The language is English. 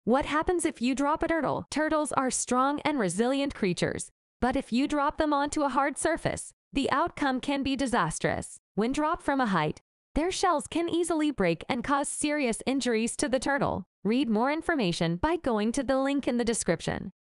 What happens if you drop a turtle? Turtles are strong and resilient creatures, but if you drop them onto a hard surface, the outcome can be disastrous. When dropped from a height, their shells can easily break and cause serious injuries to the turtle. Read more information by going to the link in the description.